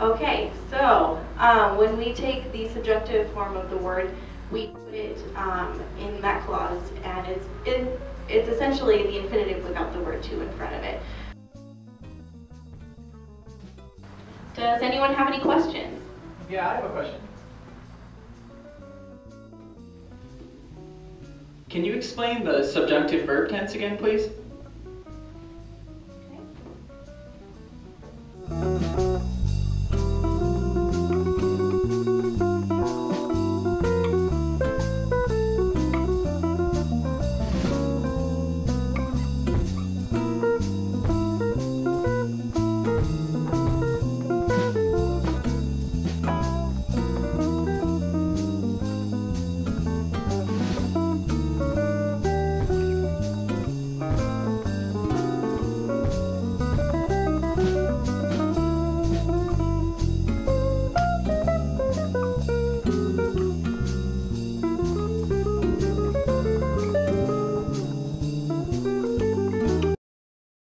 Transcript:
Okay, so when we take the subjunctive form of the word, we put it in that clause, and it's essentially the infinitive without the word to in front of it. Does anyone have any questions? Yeah, I have a question. Can you explain the subjunctive verb tense again, please?